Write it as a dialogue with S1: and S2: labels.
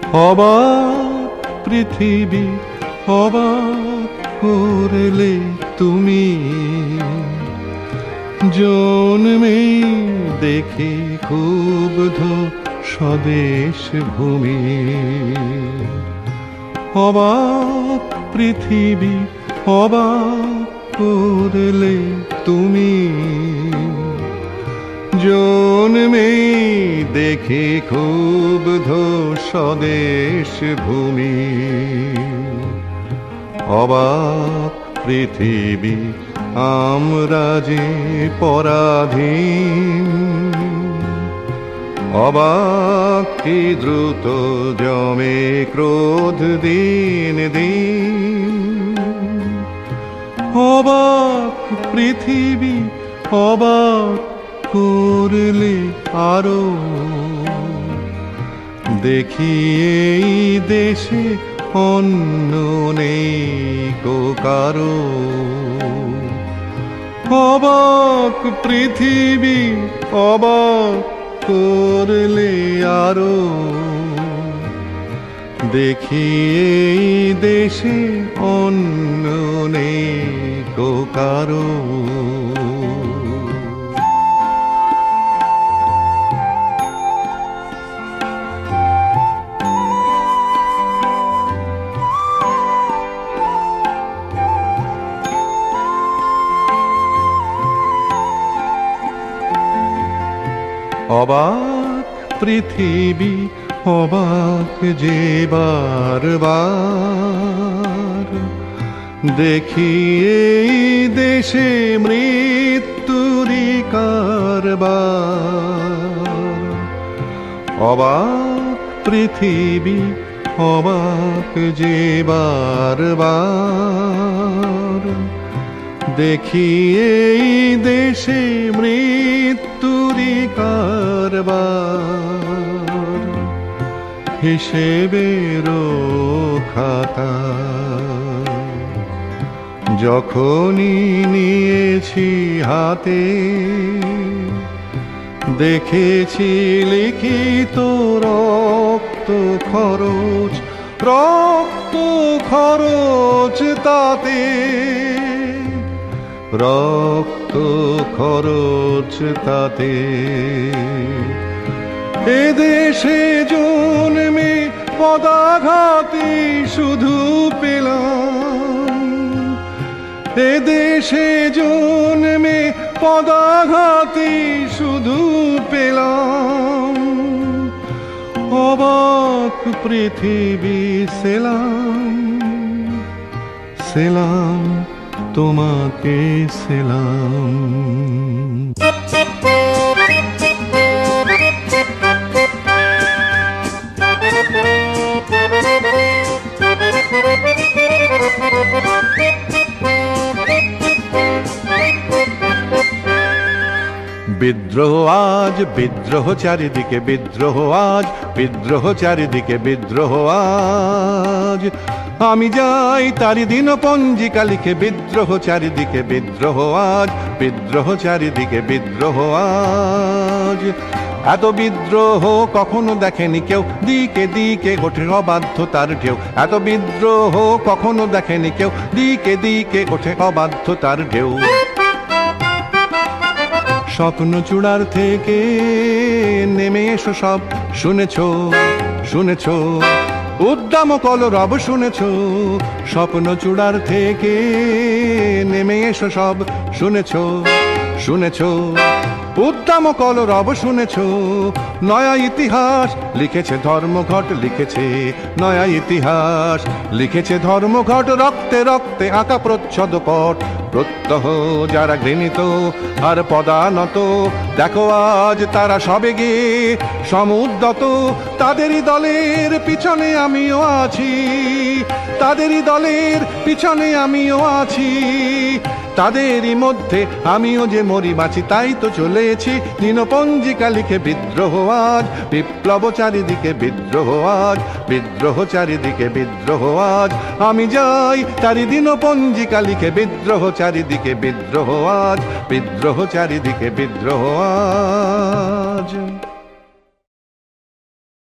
S1: অবাক পৃথিবী অবাক করলে তুমি, জন্মে দেখে ক্ষুব্ধ স্বদেশ ভূমি। অবাক পৃথিবী অবাক করলে তুমি, জন্মে দেখে ক্ষুব্ধ স্বদেশ ভূমি। অবাক পৃথিবী আমরা যে পরাধীন, অবাক কি দ্রুত জমে ক্রোধ দিন দিন। অবাক পৃথিবী অবাক করলে আরো, দেখি এই দেশে অন্য নেই কো কারো। অবাক পৃথিবী অবাক করলে আরো, দেখি এই দেশে অন্য নেই কো কারো। অবাক পৃথিবী অবাক যে বারবার, দেখি এই দেশে মৃত্যুরই কারবার। অবাক পৃথিবী অবাক যে বারবার, দেখি এই দেশে মৃত্যুরই কারবার। হিসেবেরও খাতা যখনই নিয়েছি হাতে, দেখেছি লিখিত রক্ত খরচ, রক্ত খরচ তাতে, রক্ত খরচ তাতে। এদেশে জন্মে পদাঘাতে শুধু পেলাম, এদেশে জন্মে পদাঘাতে শুধু পেলাম। অবাক পৃথিবী সেলাম, সেলাম তোমাকে সেলাম। বিদ্রোহ আজ বিদ্রোহ চারিদিকে, বিদ্রোহ আজ বিদ্রোহ চারিদিকে, বিদ্রোহ আজ। আমি যাই তারি দিন পঞ্জিকা লিখে, বিদ্রোহ চারিদিকে, বিদ্রোহ আজ বিদ্রোহ চারিদিকে, বিদ্রোহ আজ। এত বিদ্রোহ কখনো দেখেনি কেউ, দিকে দিকে ওঠে অবাধ্যতার ঢেউ। এত বিদ্রোহ কখনো দেখেনি কেউ, দিকে দিকে ওঠে অবাধ্যতার ঢেউ। স্বপ্ন চূড়ার থেকে নেমে এসো সব, শুনেছো শুনেছো উদ্দাম কলরব শুনেছো। স্বপ্ন চূড়ার থেকে নেমে এসো সব, শুনেছো শুনেছো উদ্দাম কলরব শুনেছো। নয়া ইতিহাস লিখেছে ধর্মঘট, লিখেছে নয়া ইতিহাস লিখেছে ধর্মঘট। রক্তে রক্তে আঁকা প্রচ্ছদ পট, প্রত্যহ যারা ঘৃণিত আর পদানত, দেখো আজ তারা সবে গিয়ে সমুদ্যত। তাদেরই দলের পিছনে আমিও আছি, তাদেরই দলের পিছনে আমিও আছি। তাদেরই মধ্যে আমিও যে মরি বাঁচি, তাই তো চলেছি দিনপঞ্জিকা লিখে। বিদ্রোহ আজ বিপ্লব চারিদিকে, বিদ্রোহ আজ বিদ্রোহ চারিদিকে, বিদ্রোহ আজ। আমি যাই তারি দিনপঞ্জিকা লিখে, বিদ্রোহ চারিদিকে, বিদ্রোহ আজ বিদ্রোহ চারিদিকে, বিদ্রোহ আজ।